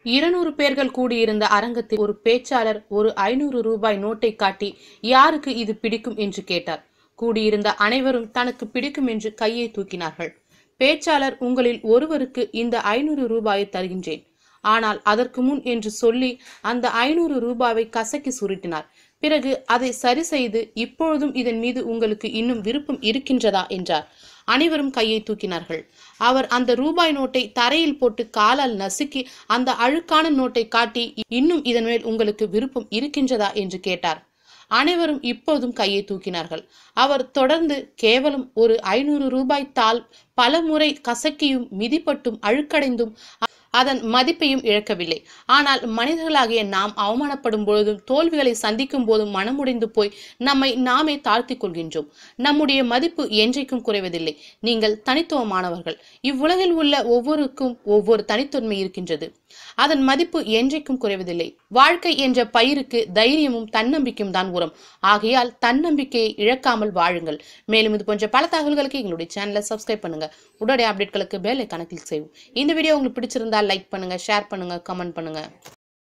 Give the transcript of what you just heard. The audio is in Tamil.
200 பேர்கள் கூடியிருந்த அரங்கத்தில் ஒரு பேச்சாளர் ஒரு 500 ரூபாய் நோட்டை காட்டி யாருக்கு இது பிடிக்கும் என்று கேட்டார். கூடியிருந்த அனைவரும் தனக்கு பிடிக்கும் என்று கையை தூக்கினார்கள். பேச்சாளர், உங்களில் ஒருவருக்கு இந்த 500 ரூபாயை தருகின்றேன், ஆனால் அதற்கு முன் என்று சொல்லி அந்த 500 ரூபாவை கசக்கி சுருட்டினார். பிறகு அதை சரி செய்து, இப்பொழுதும் இதன் மீது உங்களுக்கு இன்னும் விருப்பம் இருக்கின்றதா என்றார். அனைவரும் கையை தூக்கினார்கள். அவர் அந்த ரூபாய் நோட்டை தரையில் போட்டு காலால் நசுக்கி அந்த அழுக்கான நோட்டை காட்டி, இன்னும் இதன் மேல் உங்களுக்கு விருப்பம் இருக்கின்றதா என்று கேட்டார். அனைவரும் இப்போதும் கையை தூக்கினார்கள். அவர் தொடர்ந்து, கேவலம் ஒரு 500 ரூபாய் தாள் பல முறை கசக்கியும் மிதிப்பட்டும் அழுக்கடைந்தும் அதன் மதிப்பையும் இழக்கவில்லை. ஆனால் மனிதர்களாகிய நாம் அவமானப்படும் பொழுதும் தோல்விகளை சந்திக்கும் போதும் மனமுடைந்து போய் நம்மை நாமே தாழ்த்திக் கொள்கின்றோம். நம்முடைய மதிப்பு என்றைக்கும் குறைவதில்லை. நீங்கள் தனித்துவமானவர்கள். இவ்வுலகில் உள்ள ஒவ்வொருக்கும் ஒவ்வொரு தனித்தன்மை இருக்கின்றது. அதன் மதிப்பு என்றைக்கும் குறைவதில்லை. வாழ்க்கை என்ற பயிருக்கு தைரியமும் தன்னம்பிக்கையும் தான் உரம். ஆகையால் தன்னம்பிக்கையை இழக்காமல் வாழுங்கள். மேலும் இது போன்ற பல தகவல்களுக்கு எங்களுடைய சேனலை சப்ஸ்கிரைப் பண்ணுங்க. உடனடி அப்டேட்களுக்கு பெல் ஐகானை கிளிக் செய்வோம். இந்த வீடியோ உங்களுக்கு பிடிச்சிருந்தா லைக் பண்ணுங்க, ஷேர் பண்ணுங்க, கமெண்ட் பண்ணுங்க.